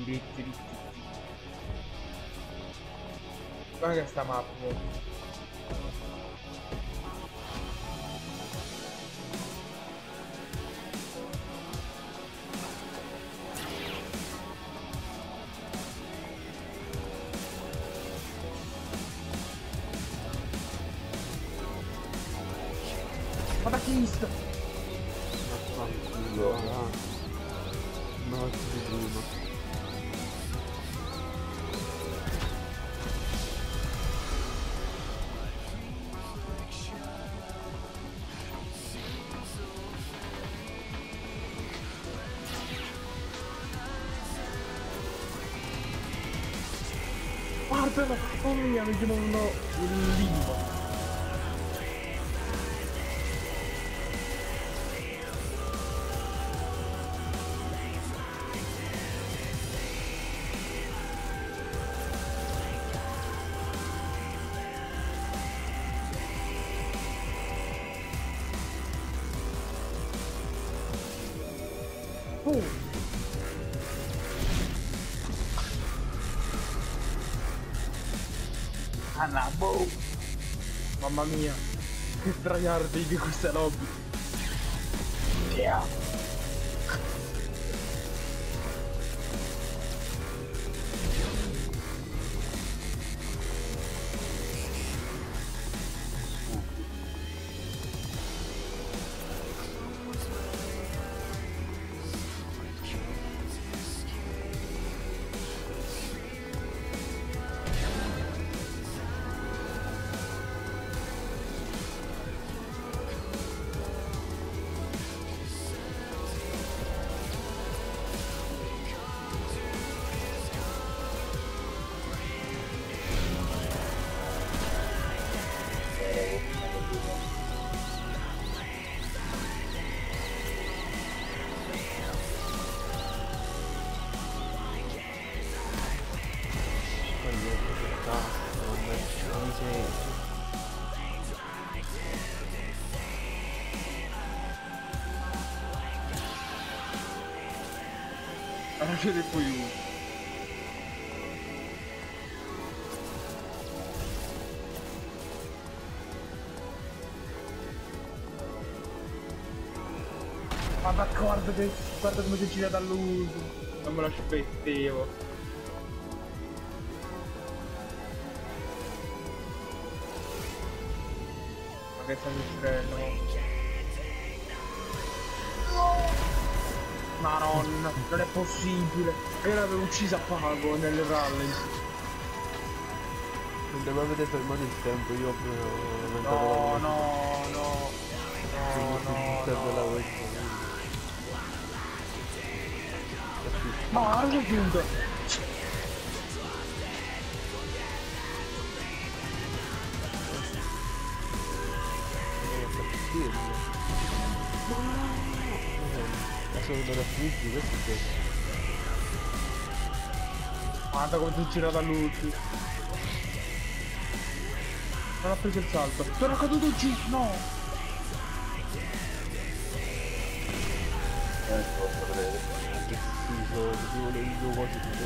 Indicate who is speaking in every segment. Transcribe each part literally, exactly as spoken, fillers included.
Speaker 1: dritti, dritti. Guarda che sta mappa. Ma da chi sta?
Speaker 2: Vaffanculo, ah. No, ti prima.
Speaker 1: Guardala, oh mia, mi chiamano il limbo. Oh. Anna, boh. Mamma mia, che tryharding questa lobby. Yeah. Anche di più. Ma d'accordo che guarda come si gira dall'uso. Non me lo aspettavo. Ma che sta succedendo? Madonna, non è possibile. Io l'avevo uccisa a pago nelle rally.
Speaker 2: Non devo avere fermato il tempo, io ho
Speaker 1: No, no, no, no, no, no. Ma anche chiuso.
Speaker 2: Sono da finiti, questo è
Speaker 1: guarda come ti gira dall'ultimo. Non ha preso il salto. Sono caduto giù, no!
Speaker 2: Eh, posso vedere. Che schifo, tipo le due cose di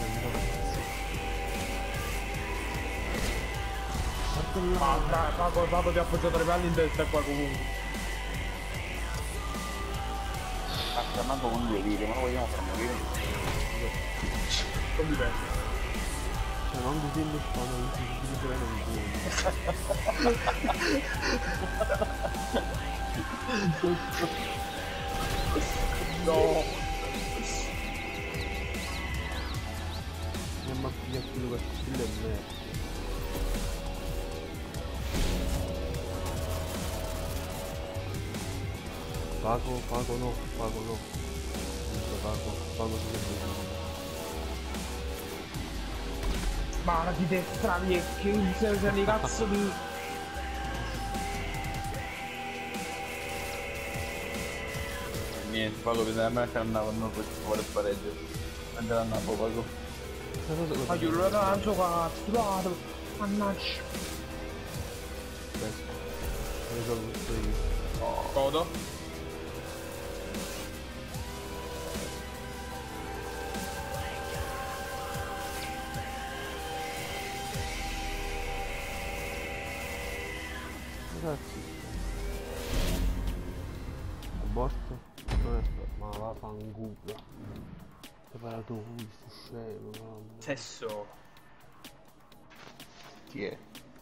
Speaker 2: tempo.
Speaker 1: Ma dai, Paco, Paco ti ha appoggiato le palle in testa qua comunque.
Speaker 3: Ma manco con due vite, ma lo vogliamo far morire?
Speaker 1: Non dipende.
Speaker 2: Cioè, non così lo fanno, non si dice
Speaker 1: no.
Speaker 2: Andiamo a pigliare quello che stile e merda. Pago, pago no, pago no. Pago, pago sulle due.
Speaker 1: Ma ti destravi e che sei sei cazzo di...
Speaker 3: Niente, Paco, bisogna me che andavo, non questo vuole il pareggio. Andrà a Napoli, Paco.
Speaker 1: Ma io lo ho giocato, mannaggia.
Speaker 2: Aspetta, lo risolvo tutto io.
Speaker 3: Oh.
Speaker 1: Codo?
Speaker 2: sta zitto. È morto? Non è sto... Ma va fanculo. Ti pare tu, sto scemo, mamma.
Speaker 1: Sesso.
Speaker 3: Chi è?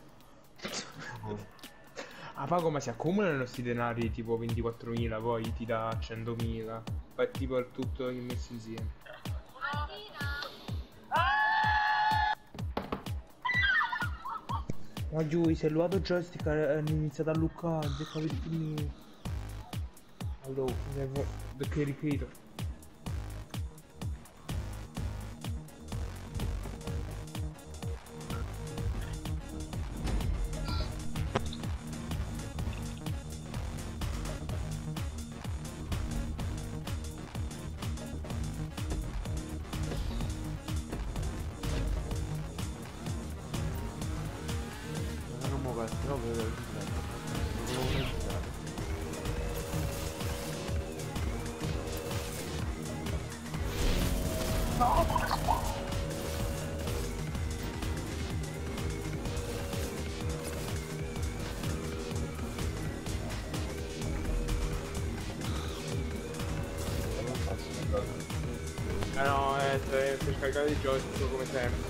Speaker 1: Ah, Pago, ma si accumulano i nostri denari tipo ventiquattromila, poi ti dà centomila. Poi è tipo il tutto messo insieme. Ma giù, se il luato joystick hanno iniziato a luccare, se capito più. Allora, perché ripeto.
Speaker 2: Però vedo il riflesso. Non lo devo pensare.
Speaker 1: Eh no, eh, per scaricare il joystick come sempre.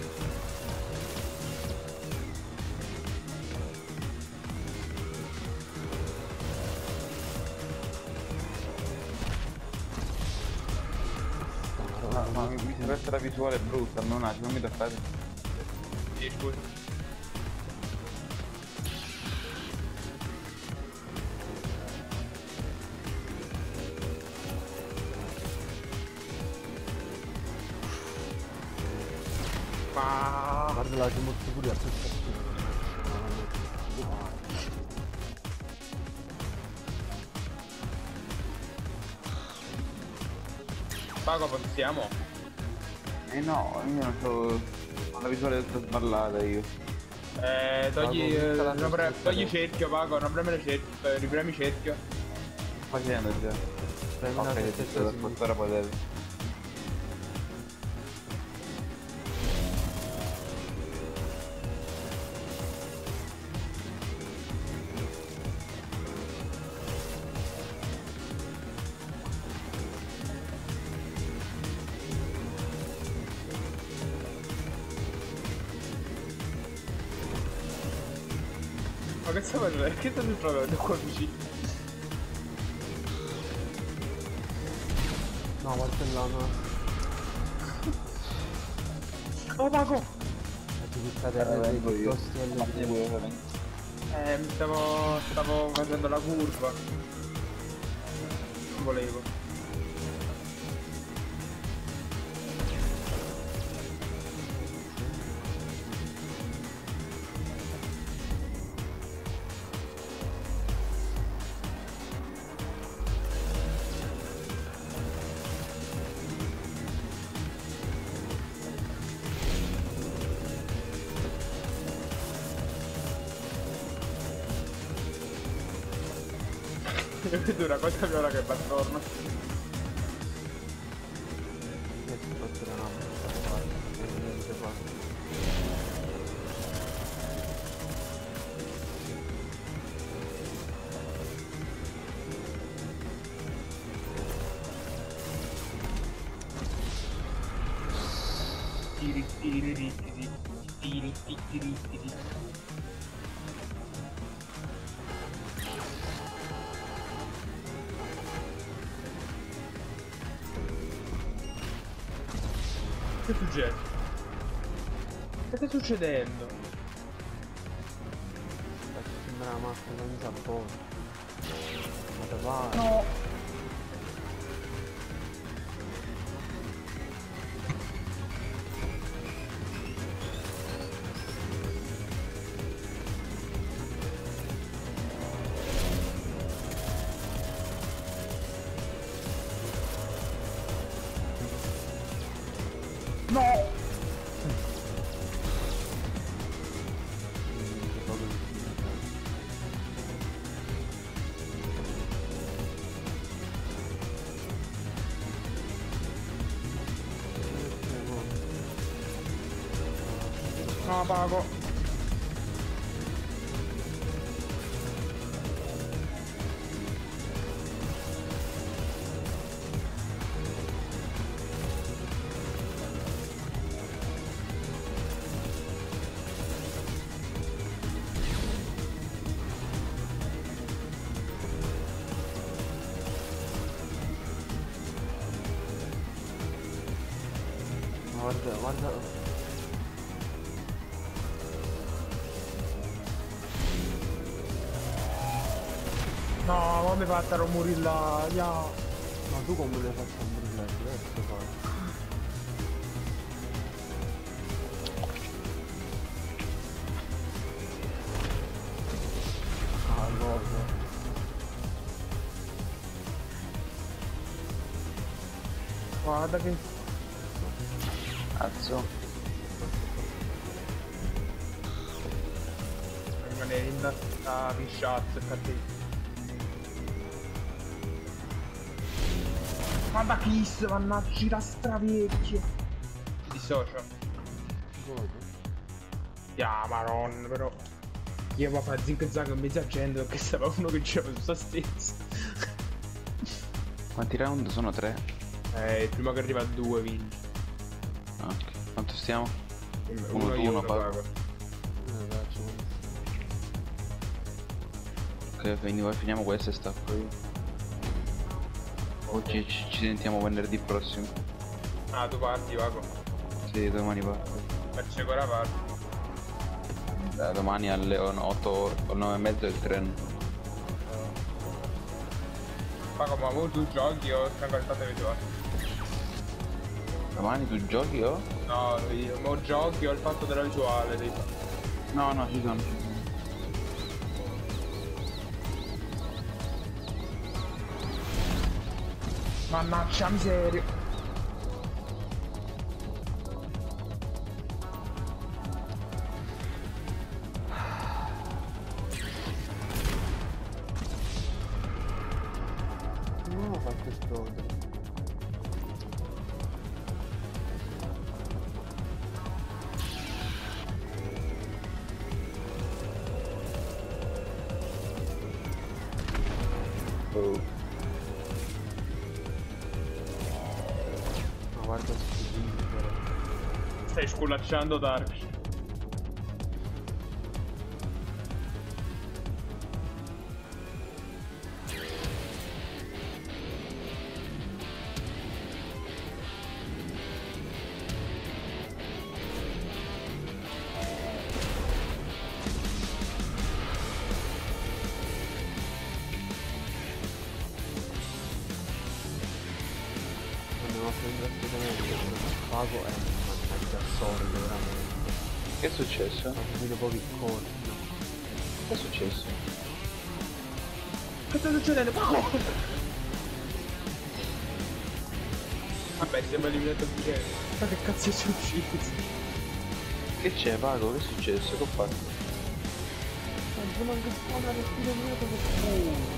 Speaker 3: Ma, ma mi, mi sembra essere la visuale brutta, non un attimo, non mi toccate.
Speaker 1: Sì, scusa. Ma
Speaker 2: Guarda la c'è molto pure a questa.
Speaker 1: Pago, possiamo?
Speaker 3: Eh no, io non so. Ho la visuale tutta sballata io.
Speaker 1: Eh, togli,
Speaker 2: Pago,
Speaker 1: eh,
Speaker 2: tutta la
Speaker 1: non pre-
Speaker 2: testa
Speaker 1: togli
Speaker 2: destra.
Speaker 1: cerchio, Pago, non premere cerchio, eh, ripremi cerchio.
Speaker 3: Facendo già.
Speaker 2: Premi una
Speaker 3: Ok, ti
Speaker 2: testa
Speaker 3: sto da
Speaker 2: sinistra.
Speaker 3: spostare a potere.
Speaker 1: Ma che stai facendo? Che stai facendo qua vicino?
Speaker 2: No, martellano.
Speaker 1: Oh, Pago!
Speaker 2: Faccio cliccare
Speaker 3: Eh,
Speaker 2: R
Speaker 3: vengo io.
Speaker 2: piuttosto che
Speaker 3: Ma io
Speaker 2: L.
Speaker 3: pure, vengo.
Speaker 1: Eh, mi stavo, stavo facendo la curva. Non volevo. Io vedo una cosa viola che va attorno.
Speaker 2: Che si può tirare una mano. Niente fa.
Speaker 1: Tiri, tiri, tiri, tiri, tiri, tiri, tiri. Che succede? Che sta succedendo?
Speaker 2: Sembra una macchina in Giappone. Ma te pare?
Speaker 1: No! No! No, Pago!
Speaker 2: Guarda, guarda.
Speaker 1: No, ma mi fattero morire là, ya.
Speaker 2: Ma tu come l'hai fatto a morire? Diverso fai. Ah, guarda.
Speaker 1: Guarda che...
Speaker 3: Cazzo.
Speaker 1: rimanere in a pisciazzo e cattivo. Guarda Kiss, mannaggia la stravecchio. Si dissocia.
Speaker 2: Cosa?
Speaker 1: Ya, maronna, però. Io va a fare zig zag in mezzo a gente perché stava uno che c'era su sta stessa.
Speaker 3: Quanti round sono? Tre?
Speaker 1: Eh, il primo che arriva a due vince.
Speaker 3: Ah, ok. Quanto stiamo?
Speaker 1: Uno,
Speaker 3: tu,
Speaker 1: io
Speaker 3: uno
Speaker 1: lo
Speaker 3: pago.
Speaker 1: pago.
Speaker 2: Eh, faccio
Speaker 3: Ok, quindi poi finiamo questo e stacco io. Oggi ci, ci sentiamo venerdì prossimo.
Speaker 1: Ah, tu parti, Vago.
Speaker 3: Sì, domani parto.
Speaker 1: Faccio ancora parti.
Speaker 3: Eh, domani alle otto ore, alle nove e mezza il treno.
Speaker 1: Pago, ma mo tu giochi o c'è ancora il fatto visuale?
Speaker 3: Domani tu giochi o?
Speaker 1: No, io mo giochi o il fatto della visuale, tipo.
Speaker 3: No, no, ci sono, ci sono.
Speaker 1: Mannaggia miseria.
Speaker 2: non ho fatto esplodere.
Speaker 3: Oh.
Speaker 2: Ma guarda sti video però.
Speaker 1: Stai sculacciando Dark.
Speaker 2: Andiamo a prendere assolutamente. Pago è mannaggia sordo veramente.
Speaker 3: Che è successo?
Speaker 2: Ho finito pochi corti.
Speaker 3: Che è successo?
Speaker 1: Che sta succedendo? Pago! Vabbè, siamo eliminato di che. Ma che cazzo è uscito?
Speaker 3: Che c'è, Pago? Che è successo? Che ho fatto?
Speaker 2: Non ho che spawnare il tiro mio per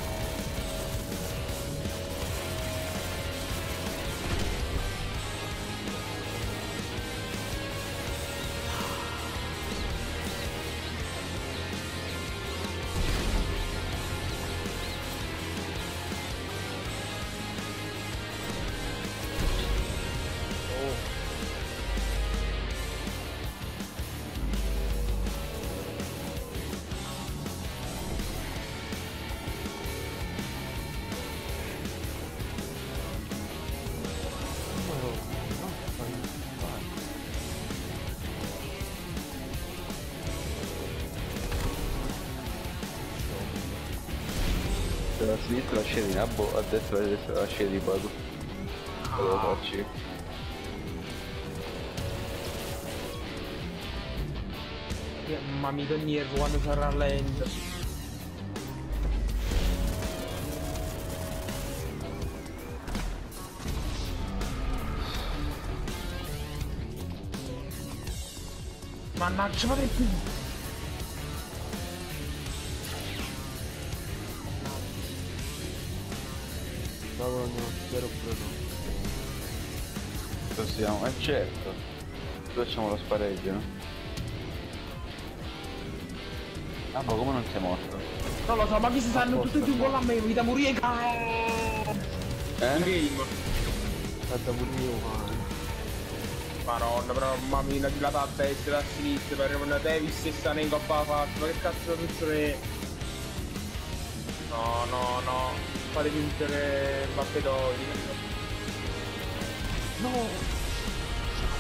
Speaker 3: A sinistra la scena di Nabbo, a destra e a destra la scena di Pago. Volevo farci.
Speaker 1: Ma mi do nervo quando sarà lento. Mannaggia, ma che più?
Speaker 2: Pago non spero pure no.
Speaker 3: Possiamo, eh certo. Facciamo lo spareggio, no? Ah, ma come non sei morto?
Speaker 1: Non lo so, ma chi si stanno
Speaker 2: Apposta,
Speaker 1: tutti e due
Speaker 2: no.
Speaker 1: con me, vita morire.
Speaker 3: Eh?
Speaker 1: Game.
Speaker 2: Guarda pure io, man.
Speaker 1: Madonna, però mamma mia, tirata a destra e a sinistra per arrivare a Davis e sta in coppa la faccia, ma che cazzo di è? No, no, no, fate vincere Mbappé d'Odi.
Speaker 2: No!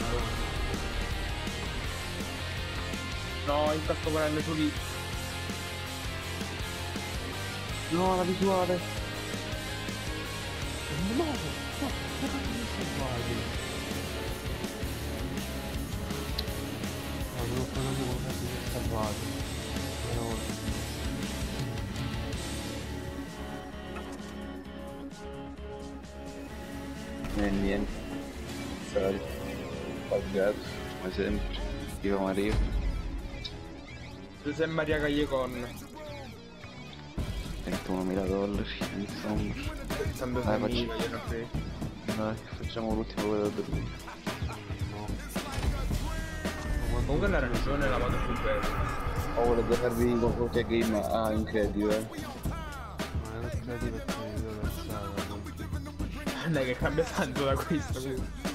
Speaker 1: No, incasso morendo su lì.
Speaker 3: No, la visuale.
Speaker 2: No, no, guarda che salvati. No, devo fare una cosa che salvati. Però...
Speaker 3: E niente. Sali. Pagato, come sempre. Io Maria.
Speaker 1: Giuseppe Maria Cagliecon.
Speaker 3: trentunomila dollari, insomma.
Speaker 1: settantasei io non credo.
Speaker 3: Dai, facciamo l'ultimo quello da dormire.
Speaker 1: Comunque la ragione è la vado più bella.
Speaker 3: Ho voluto farvi qualche game, ah, incredibile.
Speaker 2: Ma non credi perché mi devo lasciare.
Speaker 1: Non è che cambia tanto da questo.